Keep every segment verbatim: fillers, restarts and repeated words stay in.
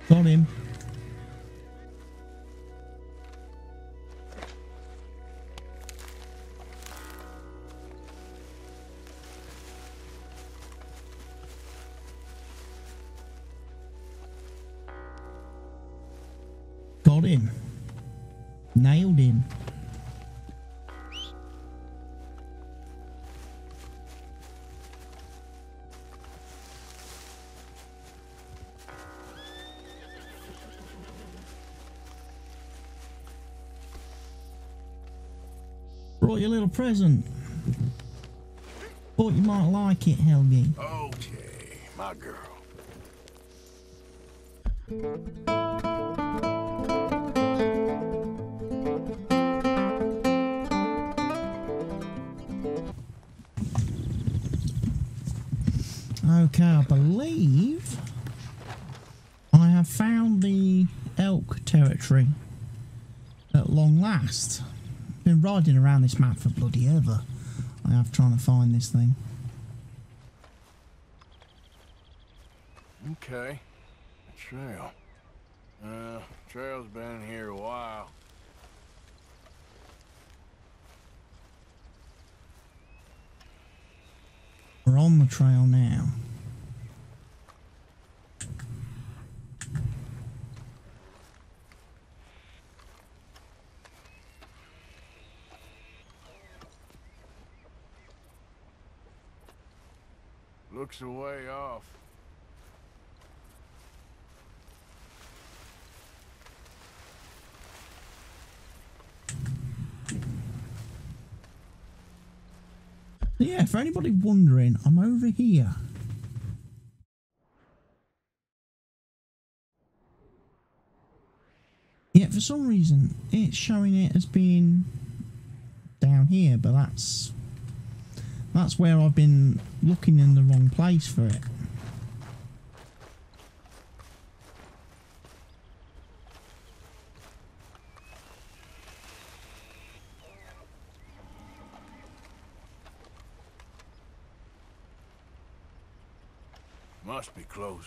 Got him. Got him. Nailed him. Brought you a little present. Thought you might like it, Helgi. Okay, my girl. Okay, I believe I have found the elk territory at long last. Been riding around this map for bloody ever. I have trying to find this thing. Okay, a trail. Uh, trail's been here a while. We're on the trail now. Looks a way off. Yeah, for anybody wondering, I'm over here. Yeah, for some reason, it's showing it as being down here, but that's that's where I've been looking in the wrong place for it. Must be close.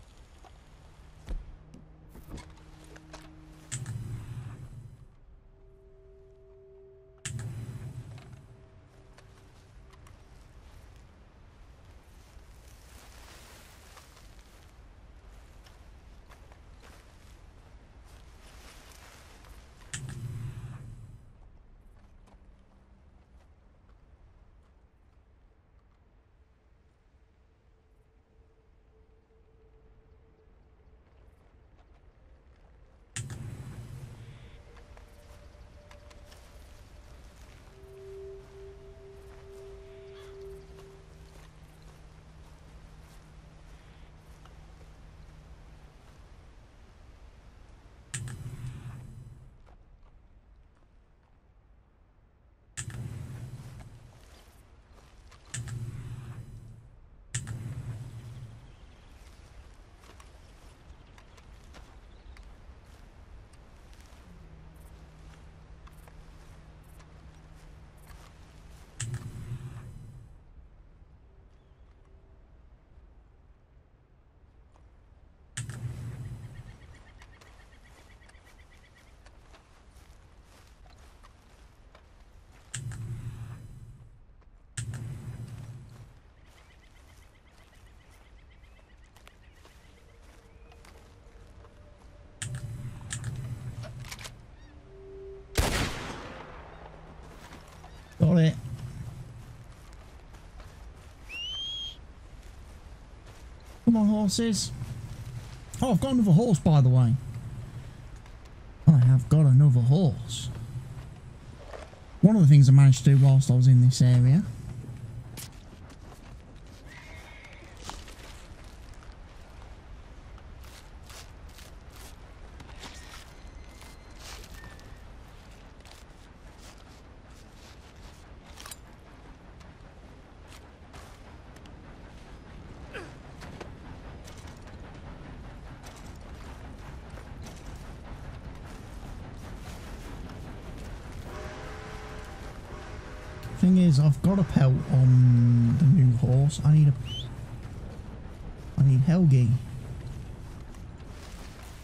Got it. Come on, horses. Oh, I've got another horse, by the way. I have got another horse. One of the things I managed to do whilst I was in this area. Thing is, I've got a pelt on the new horse. I need a... I need Helgi.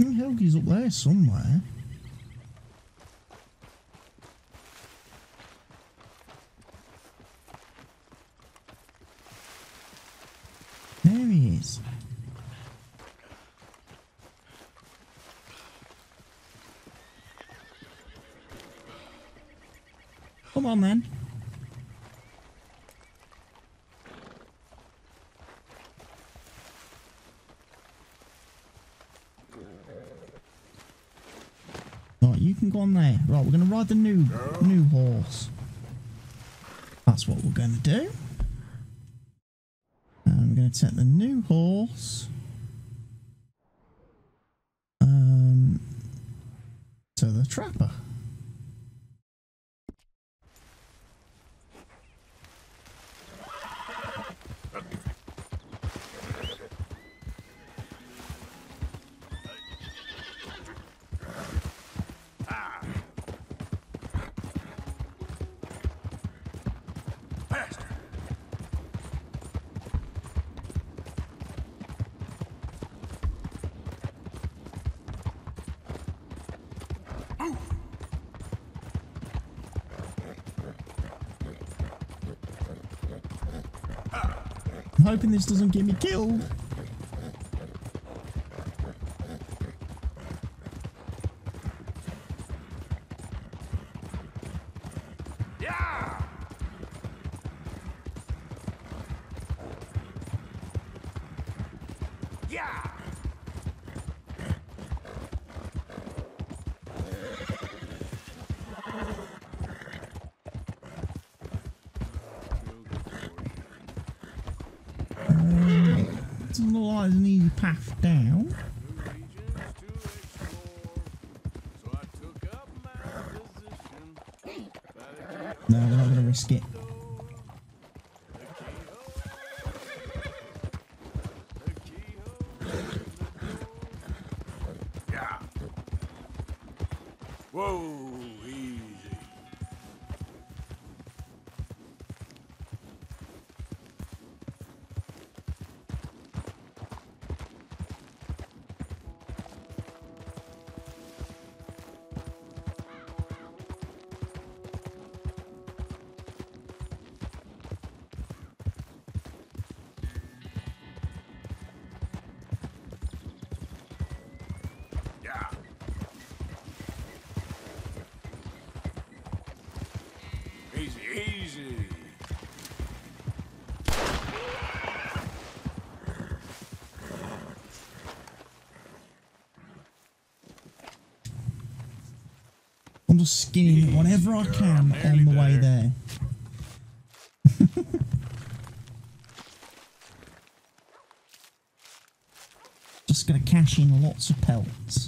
I think Helgi's up there somewhere. There he is. Come on then. Right, you can go on there. Right, we're going to ride the new new horse. That's what we're going to do. And we're going to take the new horse um, to the trapper. I'm hoping this doesn't get me killed. Yeah! Yeah! Doesn't look like there's an easy path down. No, we're not going to risk it. Yeah. Whoa, easy. Yeah. Easy, easy. I'm just skinning it whatever I can on the way there. Just gonna cash in lots of pelts.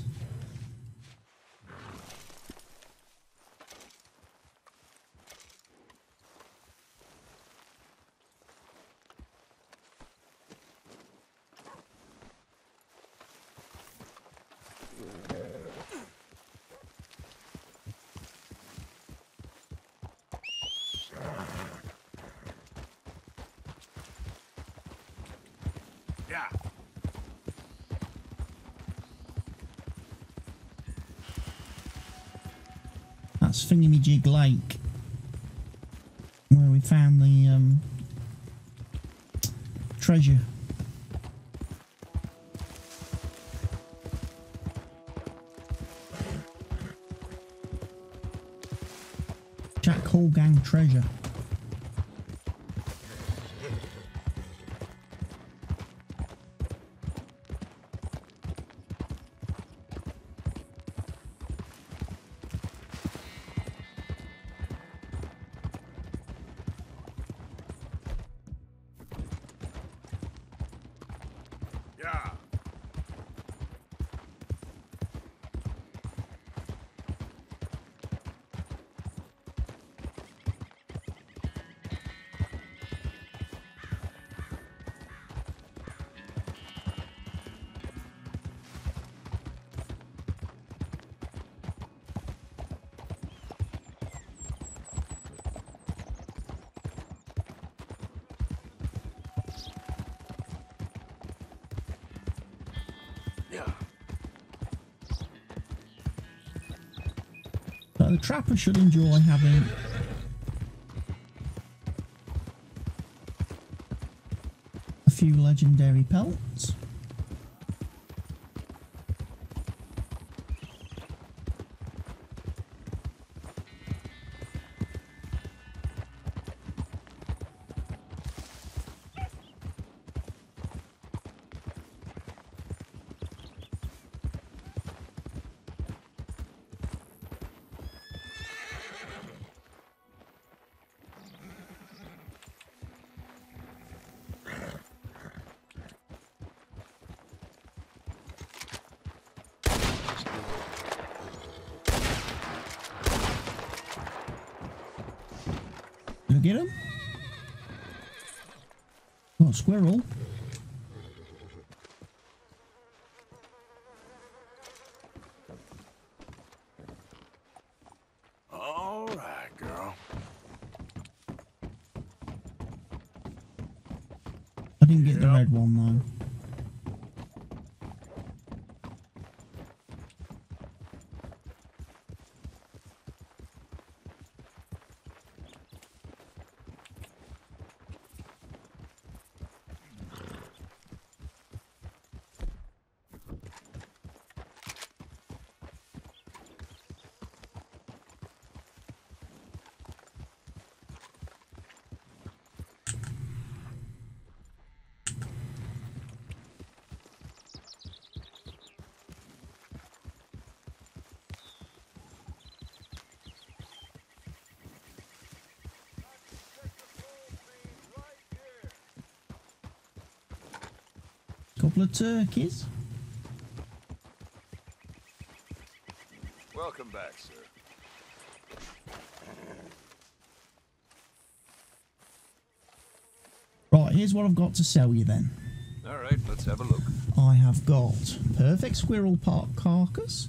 Yeah. That's Thingamajig Lake, where we found the um, treasure. Jack Hall Gang treasure. Yeah. So the trapper should enjoy having a few legendary pelts. Did I get him? Oh, squirrel. All right, girl. I didn't get the Yep. red one though. Couple of turkeys. Welcome back, sir. Right, here's what I've got to sell you then. All right, let's have a look. I have got perfect squirrel park carcass.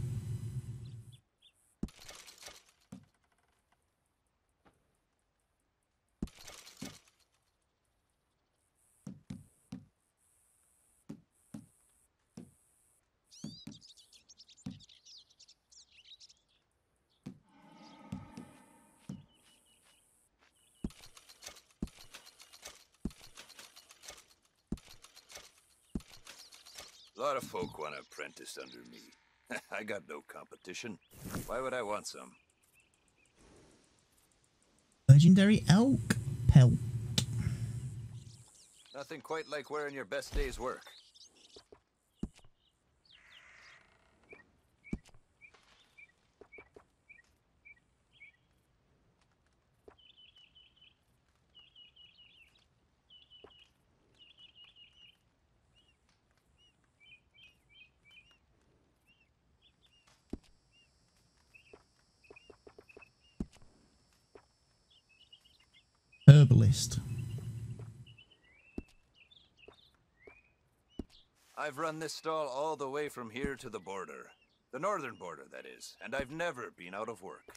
A lot of folk want to apprentice under me. I got no competition. Why would I want some? Legendary elk pelt. Nothing quite like wearing your best day's work. Herbalist. I've run this stall all the way from here to the border. The northern border, that is. And I've never been out of work.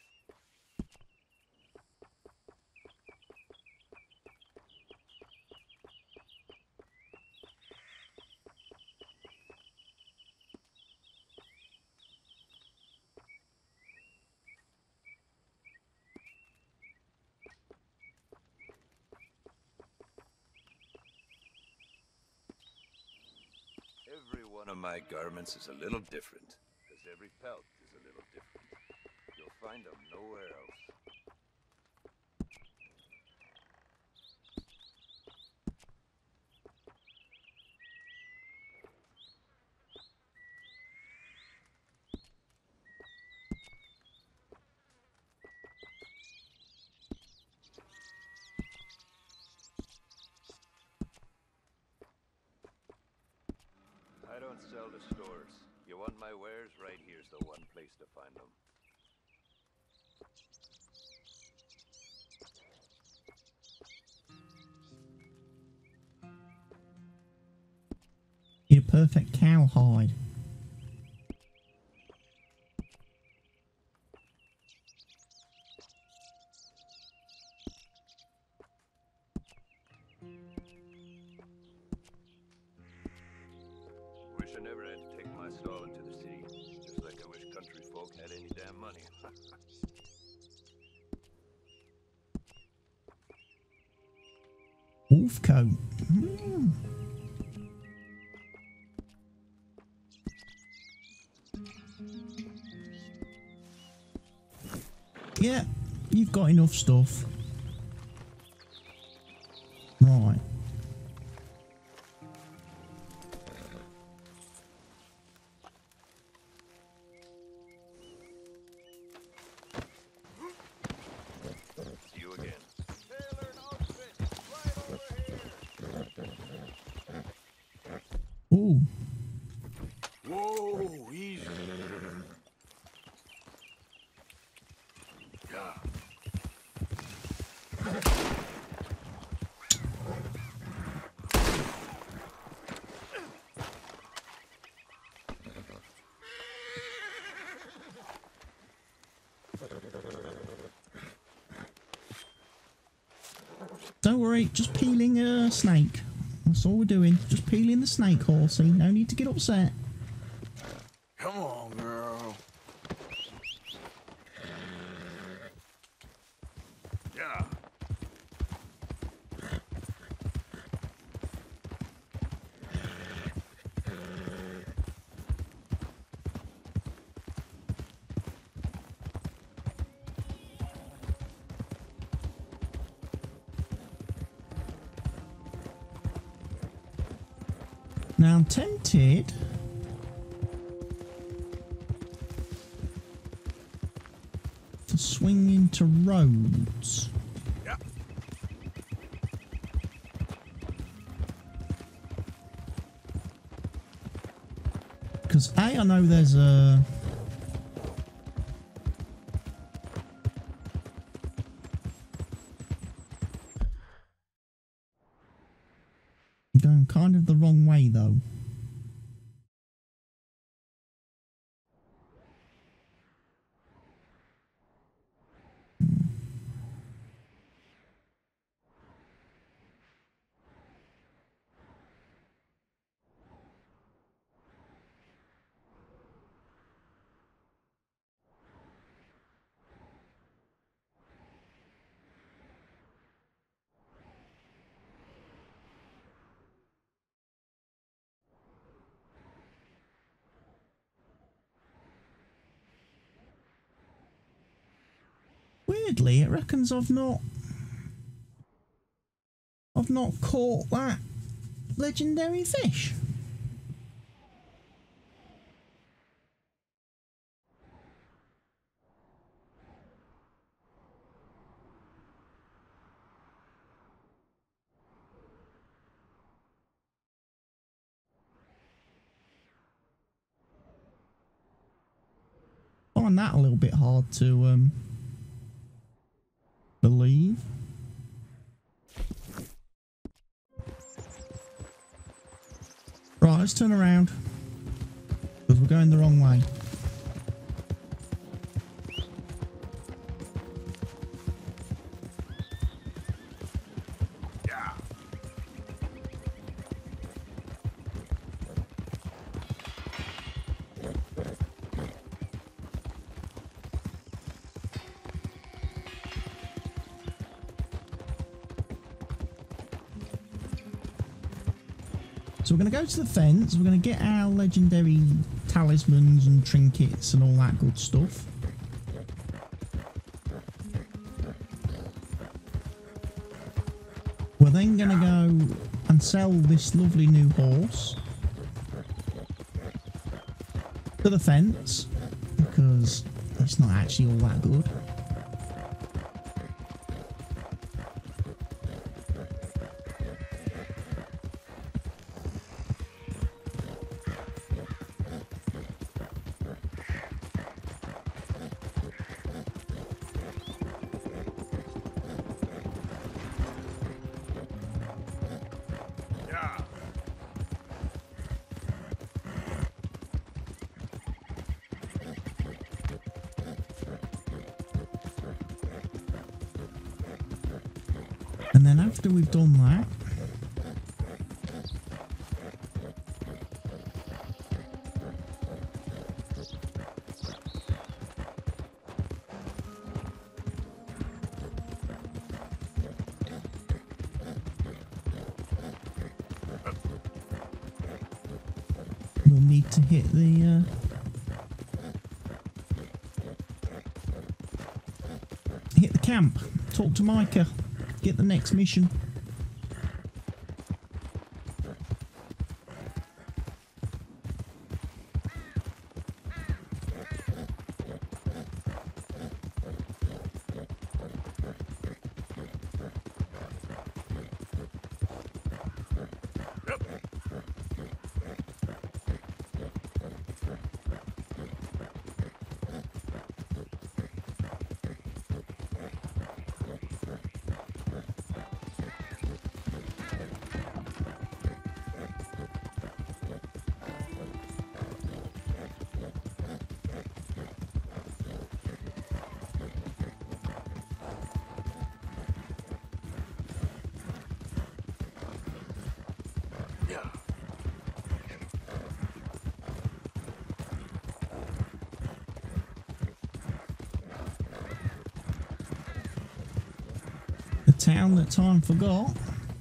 Every one of my garments is a little different, because every pelt is a little different. You'll find them nowhere else. I don't sell to stores. You want my wares? Right here's the one place to find them. Need a perfect cow hide. Wish I never had to take my stall into the city. Just like I wish country folk had any damn money. wolf coat. Mm. Yeah, you've got enough stuff. Right. See you again. Ooh. Whoa, easy. Yeah. Don't worry, just peeling a snake. That's all we're doing. Just peeling the snake, horsey. No need to get upset. Come on, girl. Yeah. Now I'm tempted to swing into roads. Yeah. Because A, I know there's a... I'm going kind of the wrong way though. Weirdly, it reckons I've not... I've not caught that legendary fish. I find that a little bit hard to um, believe. Right, let's turn around because we're going the wrong way. Yeah. So we're going to go to the fence, we're going to get our legendary talismans and trinkets and all that good stuff. We're then going to go and sell this lovely new horse to the fence because it's not actually all that good. And then after we've done that, we'll need to hit the... Uh, hit the camp. Talk to Micah. Get the next mission. The town that time forgot.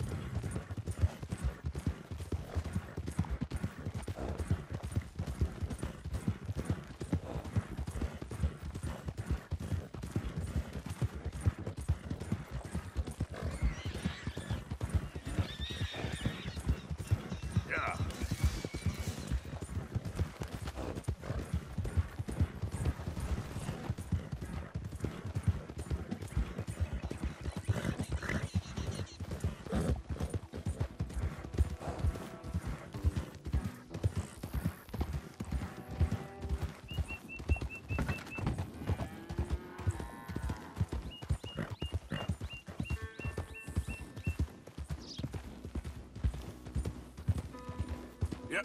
Yep.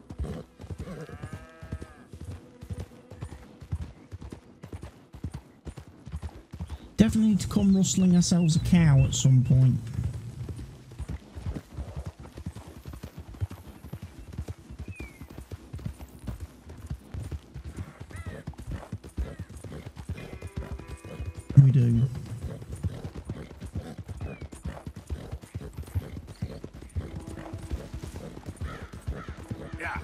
Definitely need to come rustling ourselves a cow at some point. We do. Yeah.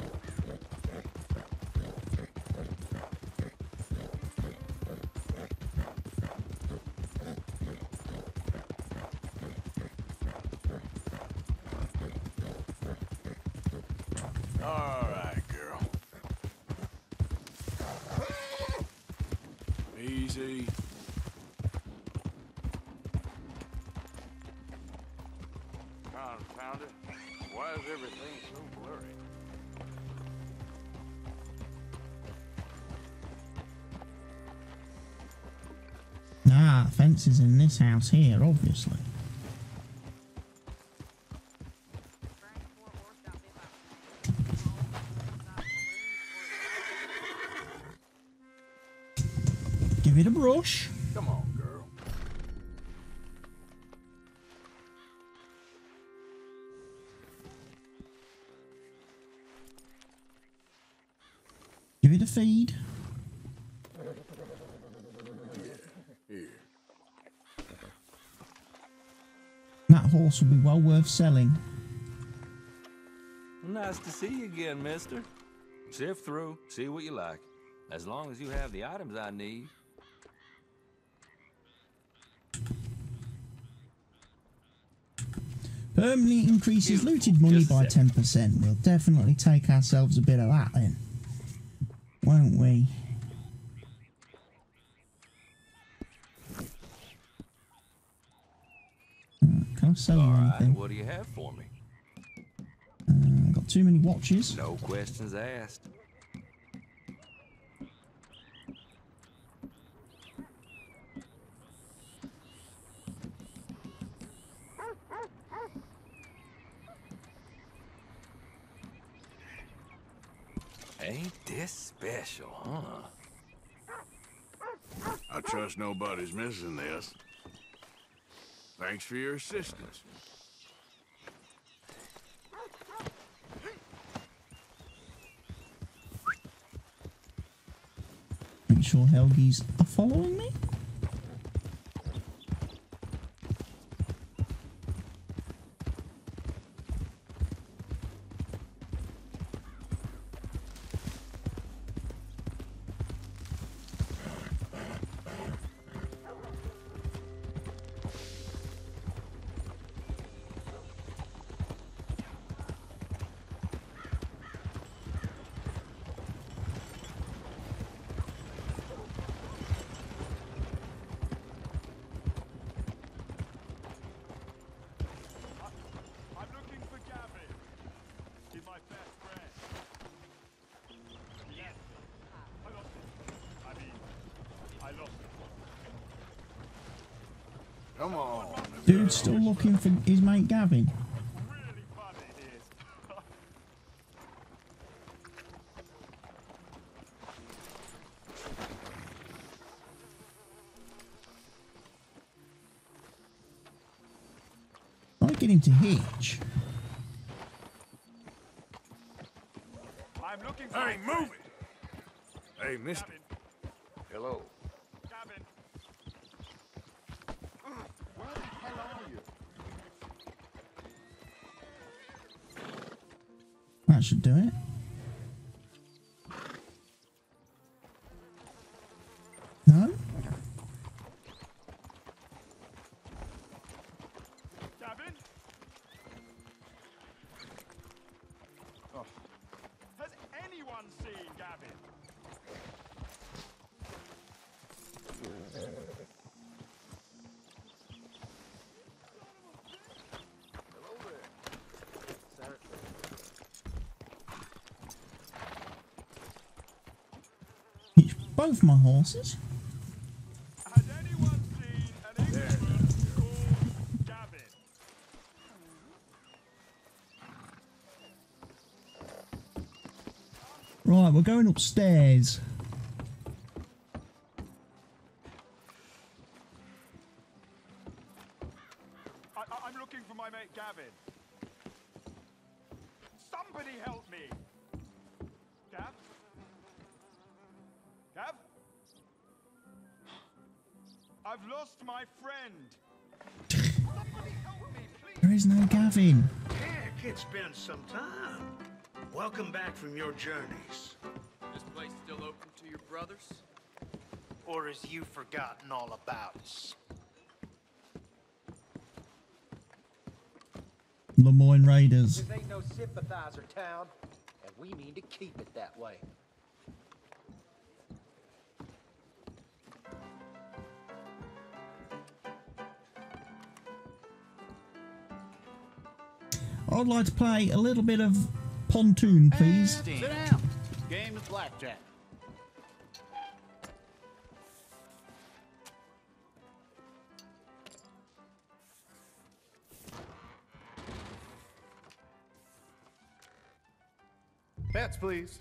All right, girl. Easy. Confound it. Why is everything so blurry? Ah, the fence is in this house here, obviously. Give it a brush. Come on, girl. Give it a feed. Here. That horse will be well worth selling. Nice to see you again, mister. Sift through, see what you like. As long as you have the items I need. Permanently increases looted money by ten percent. We'll definitely take ourselves a bit of that then. Won't we? Can I sell you All right, anything? what do you have for me? Uh, got too many watches. No questions asked. Ain't this special, huh? I trust nobody's missing this. Thanks for your assistance. Make sure Helgies are following me. Come on. Dude's still looking for his mate Gavin. Really funny it is. I get him to hitch. I'm looking for Hey, a move friend. it. Hey, mister. Gavin. Hello. Gavin. Where the hell are you? That should do it. No? Gavin? Oh. Has anyone seen Gavin? Hello there. Sir. Hitch both my horses. Has anyone seen an Englishman called Gavin? Right, we're going upstairs. I, I, I'm looking for my mate Gavin. Somebody help me. Gav? Gav? I've lost my friend. Somebody help me, please. There is no Gavin. Heck, it's been some time. Welcome back from your journeys. This place still open to your brothers? Or has you forgotten all about us? Lemoyne Raiders. This ain't no sympathizer town, and we mean to keep it that way. I'd like to play a little bit of pontoon, please. Sit down. Game of blackjack. Bets, please.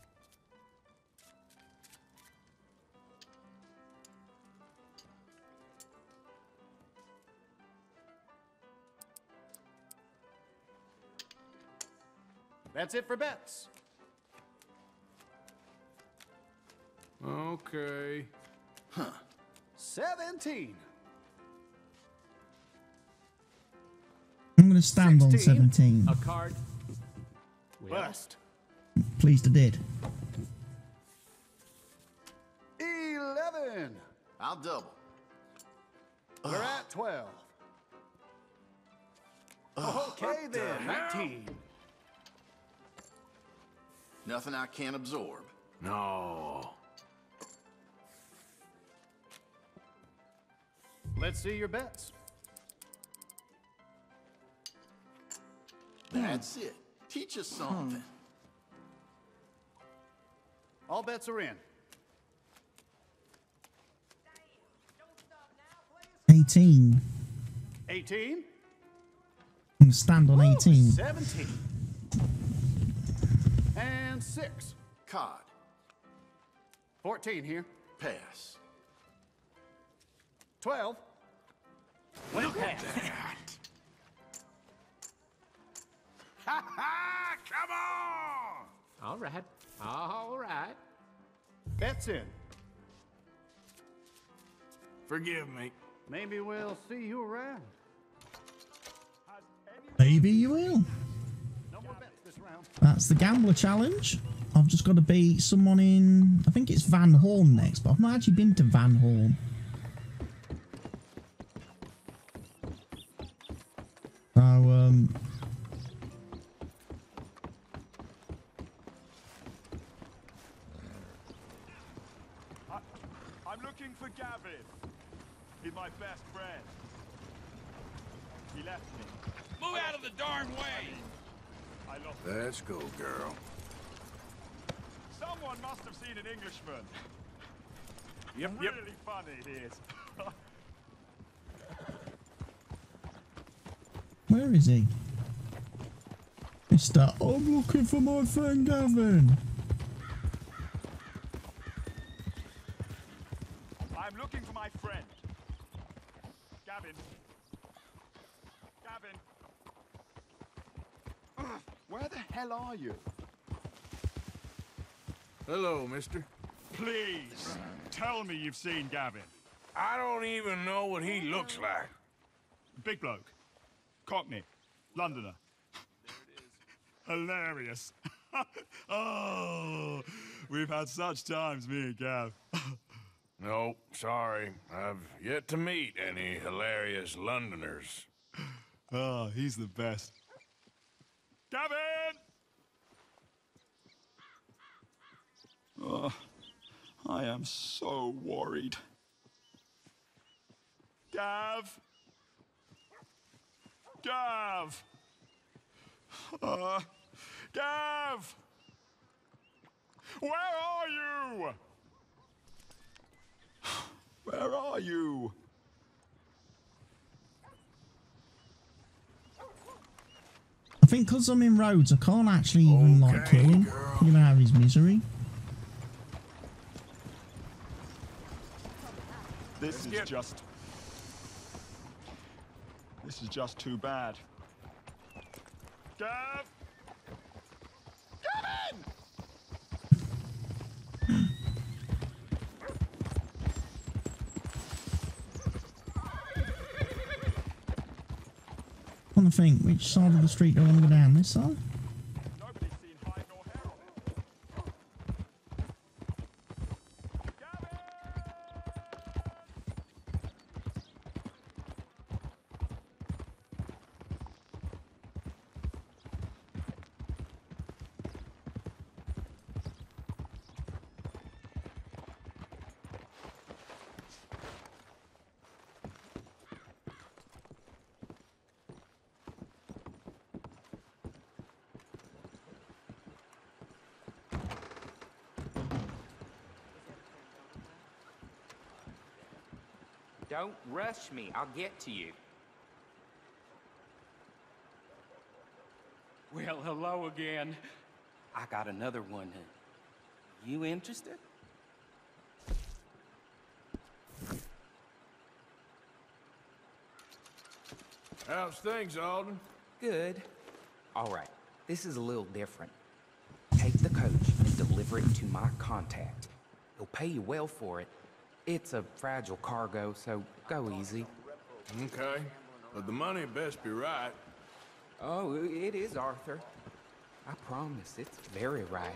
That's it for bets. Okay. seventeen. I'm going to stand on sixteen. seventeen. A card. Bust. Pleased I did. eleven. I'll double. We're at twelve. Okay then, nineteen. Nothing I can't absorb. No. Let's see your bets. That's it. Teach us something. All bets are in. eighteen. eighteen. I'm going to stand on eighteen. seventeen. And six. Cod. fourteen here. Pass. twelve. Went past. Ha ha! Come on! All right. All right. Bets in. Forgive me. Maybe we'll see you around. Has anyone Maybe you will. No more bets this round. That's the Gambler Challenge. I've just got to beat someone in, I think it's Van Horn next, but I've not actually been to Van Horn. So, um... I, I'm looking for Gavin. He's my best friend. He left me. Move out of the darn way! I lost him. Let's go, girl. Someone must have seen an Englishman. Yep, yep. Really funny he is. Where is he? Mister, I'm looking for my friend Gavin. I'm looking for my friend. Gavin. Gavin. Ugh, where the hell are you? Hello, mister. Please, tell me you've seen Gavin. I don't even know what he looks like. Big bloke. Cockney. Londoner. Hilarious. Oh, we've had such times, me and Gav. No, sorry. I've yet to meet any hilarious Londoners. Oh, he's the best. Gavin! Oh, I am so worried. Gav! Gav! Uh, Gav! Where are you? Where are you? I think because I'm in roads, I can't actually even Okay, like kill him. girl. Get him out of his misery. This is just... This is just too bad. Gav! Gavin! I want to think, which side of the street do I want to go down? This side? Nobody's seen hide nor hair on him. Gavin! Don't rush me. I'll get to you. Well, hello again. I got another one. You interested? How's things, Alden? Good. All right. This is a little different. Take the coach and deliver it to my contact. He'll pay you well for it. It's a fragile cargo, so go easy. Okay. But the money best be right. Oh, it is, Arthur. I promise, it's very right.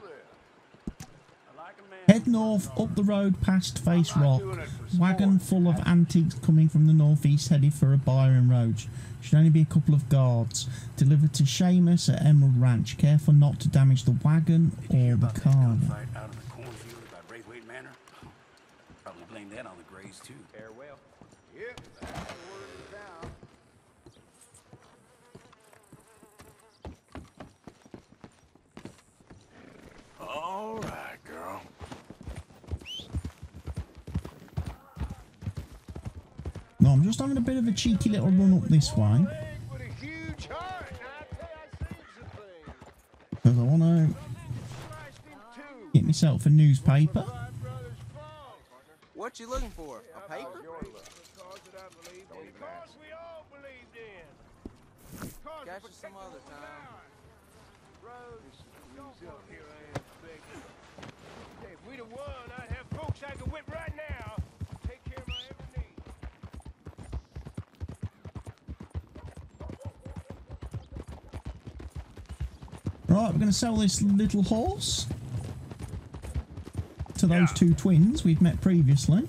Head north, up the road past Face Rock. Wagon full of antiques coming from the northeast headed for a Byron Road. Should only be a couple of guards. Delivered to Seamus at Emerald Ranch. Careful not to damage the wagon or the car. Out of the cornfield by Braithwaite Manor? Probably blame that on the Grays, too. Farewell. Yep, that's the word in town. All right, girl. No, I'm just having a bit of a cheeky little run up this way. Because I want to get myself a newspaper. What you looking for? A paper? Catch you some other time. If we'd have won, I'd have folks I could whip right now. Take care of my every need. Right, we're going to sell this little horse to those two twins we've met previously.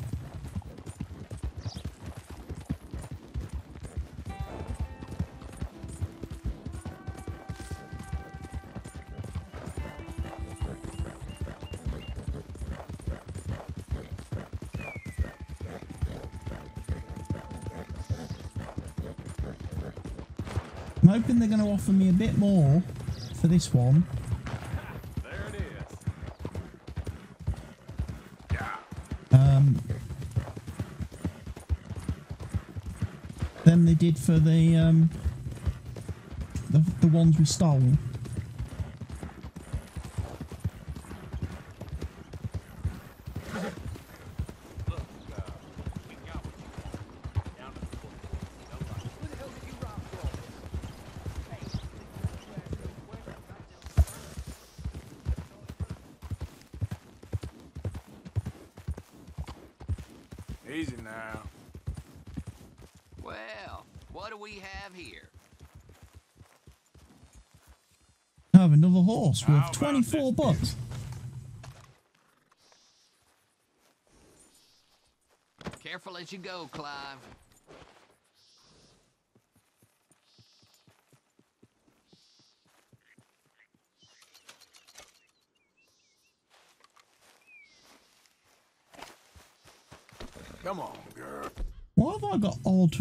I'm hoping they're going to offer me a bit more for this one. There it is. Um, than they did for the um, the, the ones we stole. Easy now. Well, what do we have here? I have another horse How worth about twenty-four this bucks. Careful as you go, Clive. Come on, girl. Why have I got odd?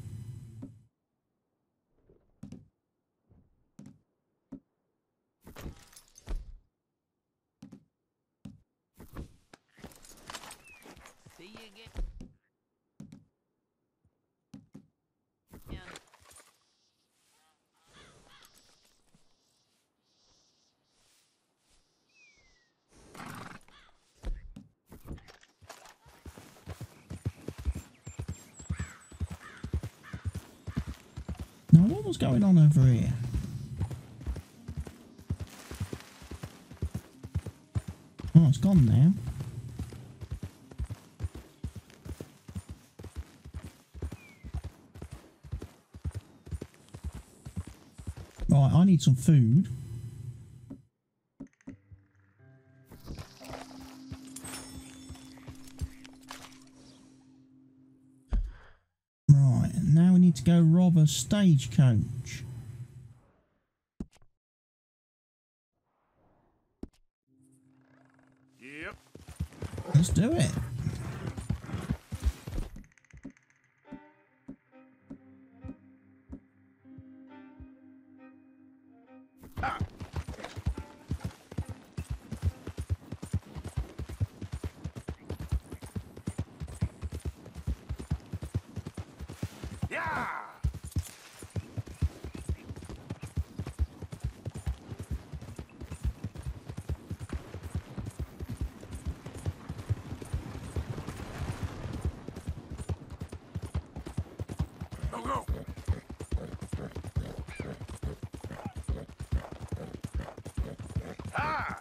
See you again. Now, what was going on over here? Oh, it's gone now. Right, I need some food. Right, now we need to go rob a stagecoach. Yep. Let's do it. Ah. Yeah. Go, go. Ah.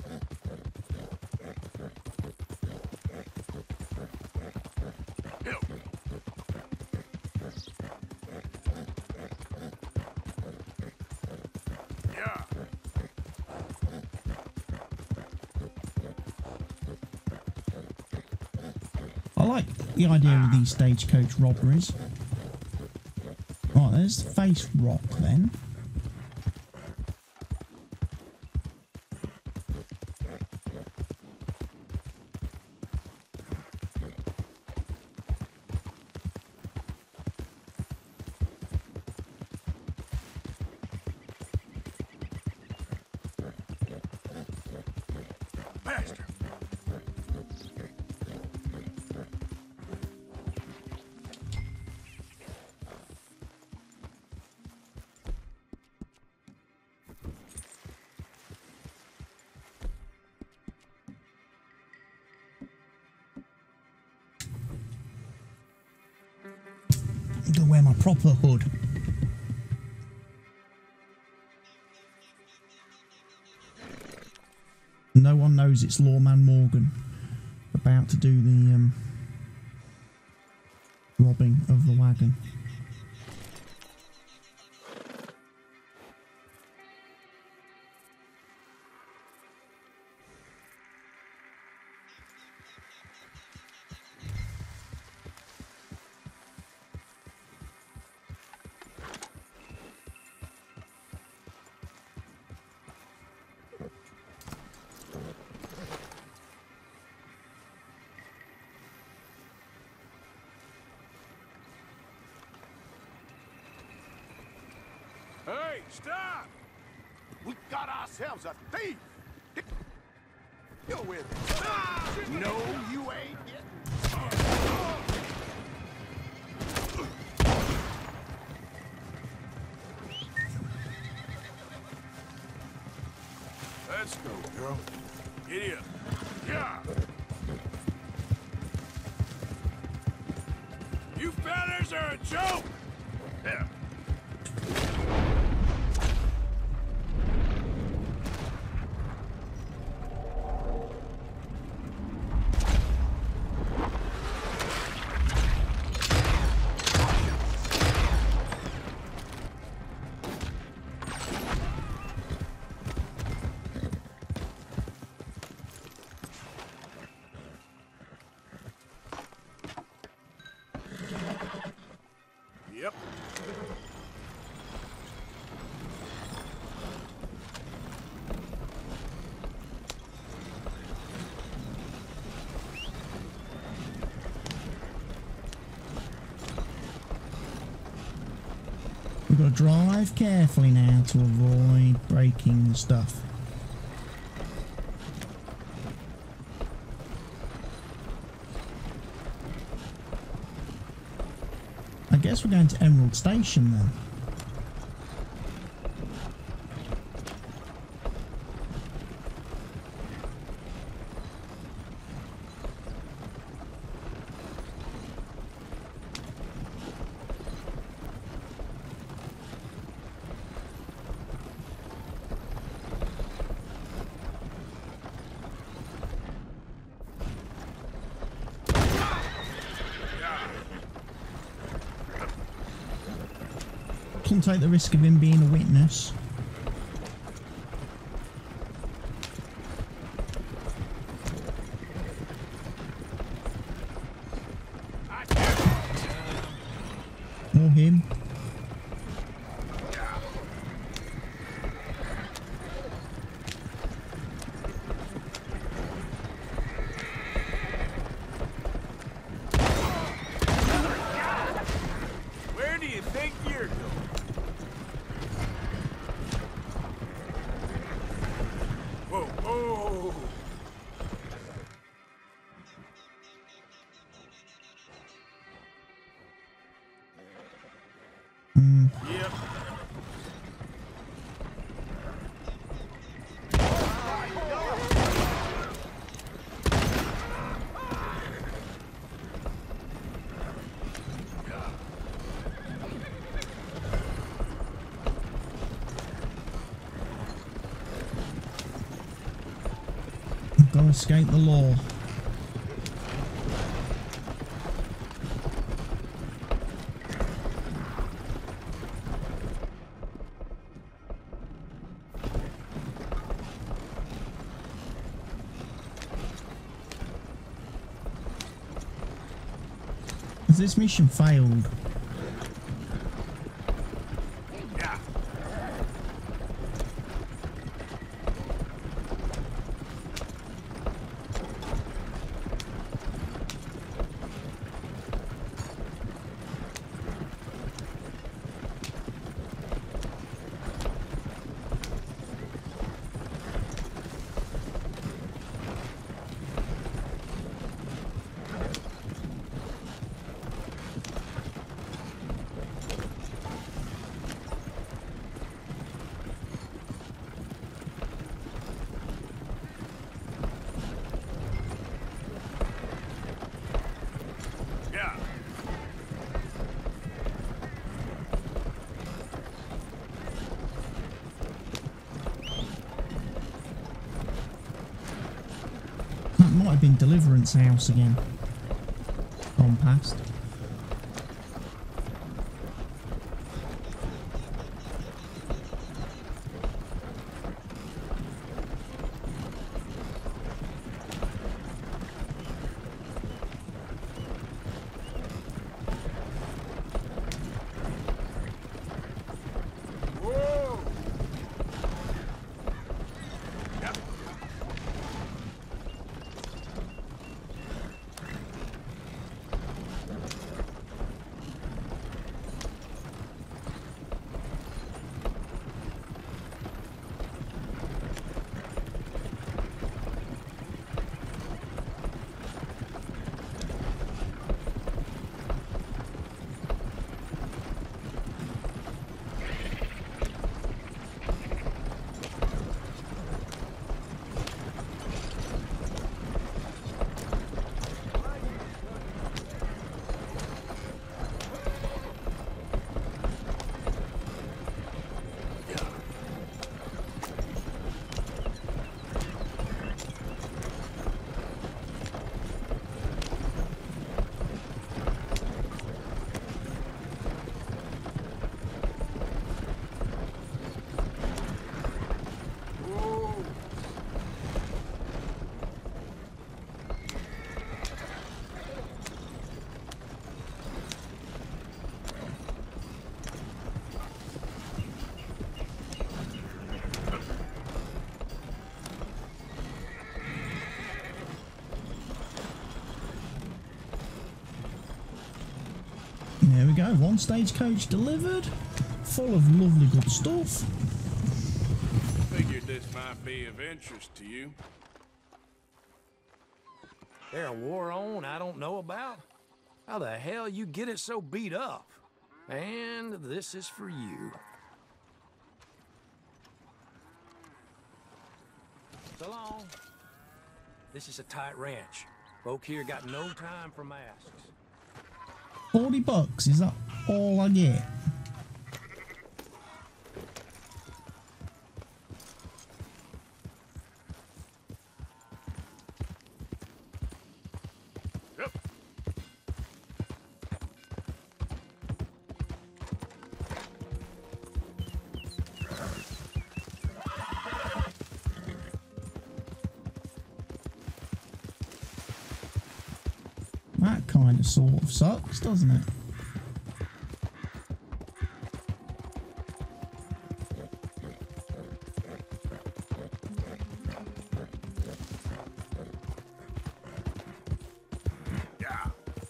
Hill. Yeah. I like the idea of these stagecoach robberies. Right, there's face rock then. Master. I'm gonna wear my proper hood. No one knows it's Lawman Morgan about to do the um, robbing of the wagon. Hey, stop! We got ourselves a thief! Deal with it. No, you ain't getting... Let's go, girl. Giddy up. Yeah. You fellas are a joke. Yeah. Yep. We've got to drive carefully now to avoid breaking the stuff. I guess we're going to Emerald Station then. Couldn't take the risk of him being a witness. Or him. Where do you think you're going? Whoa, oh! Mm. Yep. Gotta escape the law. Has this mission failed? Yeah. Yeah. That might have been Deliverance House again. Gone past. Whoa! Yep. There we go, one stagecoach delivered, full of lovely good stuff. Figured this might be of interest to you. There a war on I don't know about? How the hell you get it so beat up? And this is for you. So long. This is a tight ranch. Folk here got no time for masks. forty bucks, is that all I get? That kind of sort of sucks, doesn't it? Yeah.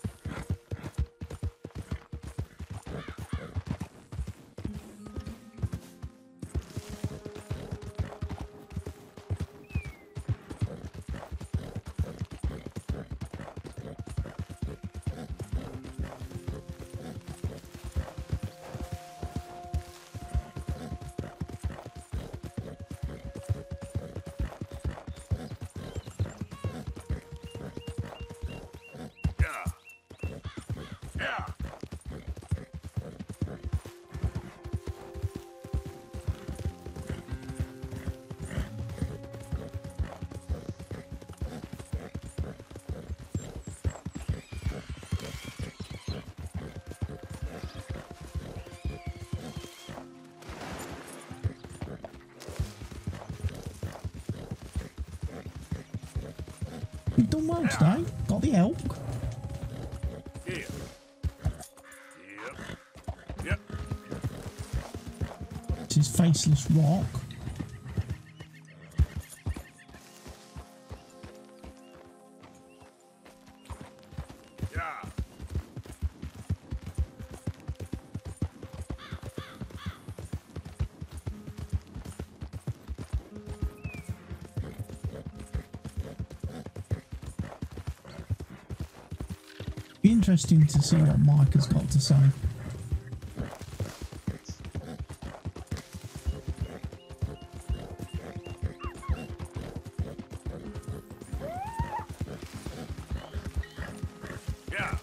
Yeah. You've done well today. Got the elk. Yeah. Yep. Yep. It's his faceless rock. Yeah. Be interesting to see what Mike has got to say. Yeah.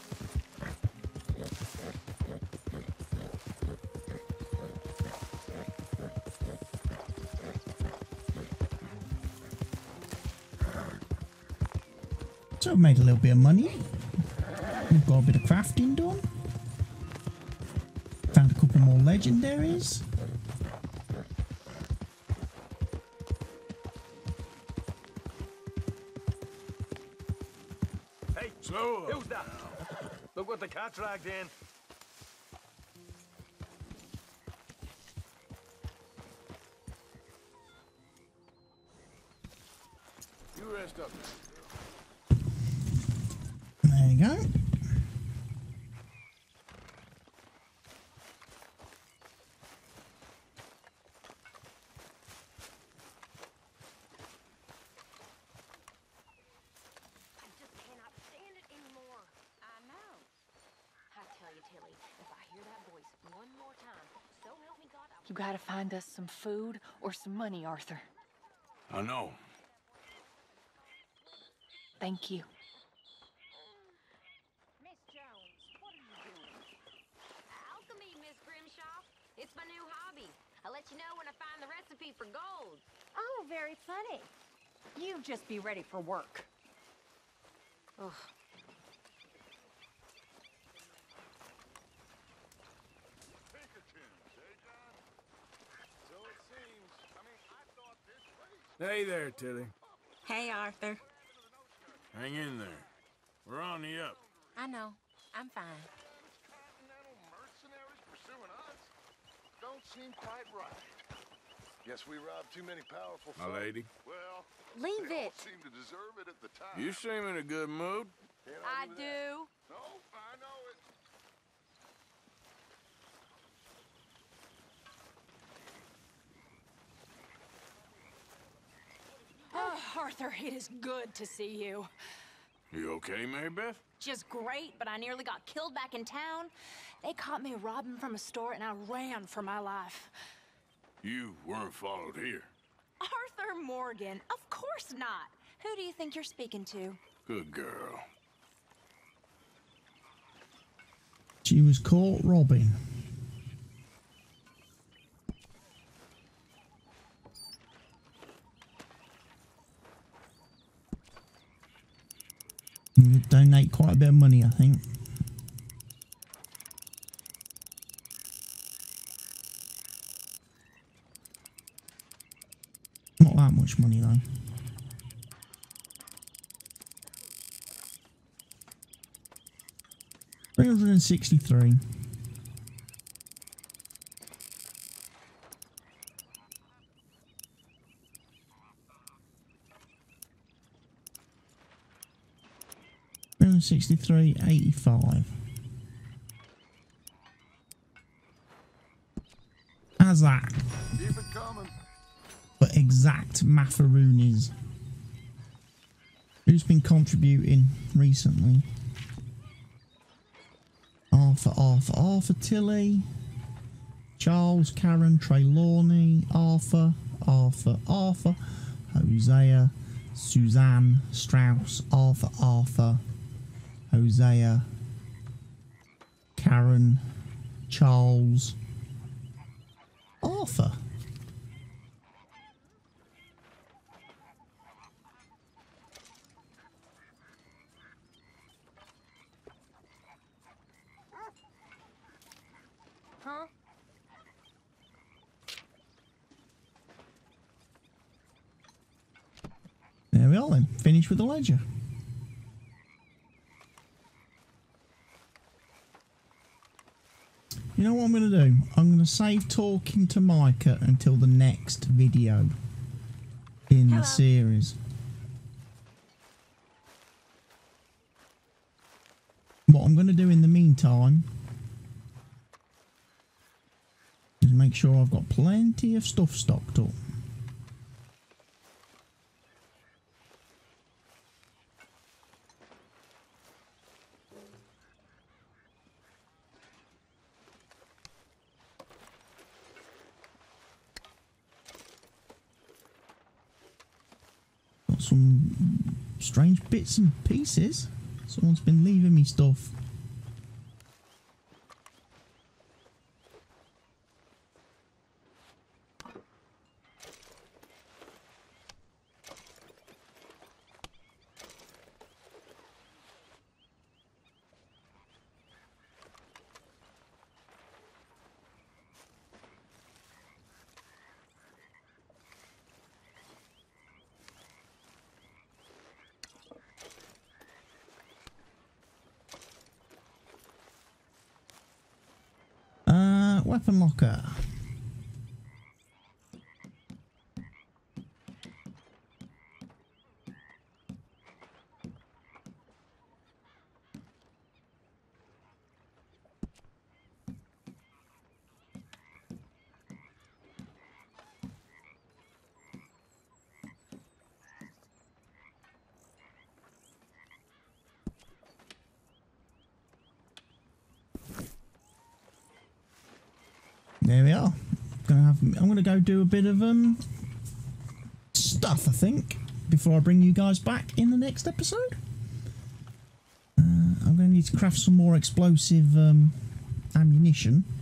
So I've made a little bit of money. We've got a bit of crafting done. Found a couple more legendaries. Hey, Slow up who's that? Look what the cat dragged in. You rest up. There you go. You gotta find us some food or some money, Arthur. I know. Thank you. Miss Jones, what are you doing? Alchemy, Miss Grimshaw. It's my new hobby. I'll let you know when I find the recipe for gold. Oh, very funny. You just be ready for work. Ugh. Hey there, Tilly. Hey, Arthur. Hang in there. We're on the up. I know. I'm fine. Continental mercenaries pursuing us? Don't seem quite right. Guess we robbed too many powerful My folk. lady. Well, Leave they it. all seem to deserve it at the time. You seem in a good mood. Can't I argue with do. that. No, I know it. Arthur, it is good to see you. You okay, Mary Beth? Just great, but I nearly got killed back in town. They caught me robbing from a store and I ran for my life. You weren't followed here. Arthur Morgan, of course not. Who do you think you're speaking to? Good girl. She was caught robbing. You donate quite a bit of money, I think. Not that much money though. three hundred and sixty-three. three hundred and sixty-three eighty-five. How's that? Keep it coming. But exact macaroonies. Who's been contributing recently? Arthur, Arthur, Arthur Tilly, Charles, Karen, Trelawney, Arthur, Arthur, Arthur, Hosea, Suzanne, Strauss, Arthur, Arthur, Hosea, Karen, Charles, Arthur. Huh? There we are then. Finished with the ledger. You know what I'm going to do? I'm going to save talking to Micah until the next video in Hello. the series. What I'm going to do in the meantime is make sure I've got plenty of stuff stocked up. Got some strange bits and pieces. Someone's been leaving me stuff. Uh, weapon locker. There we are. Gonna have, I'm gonna go do a bit of um stuff, I think, before I bring you guys back in the next episode. Uh, I'm gonna need to craft some more explosive um, ammunition.